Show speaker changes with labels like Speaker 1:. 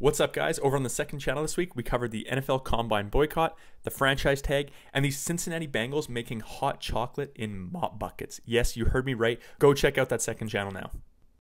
Speaker 1: What's up, guys? Over on the second channel this week, we covered the NFL Combine boycott, the franchise tag, and the Cincinnati Bengals making hot chocolate in mop buckets. Yes, you heard me right. Go check out that second channel now.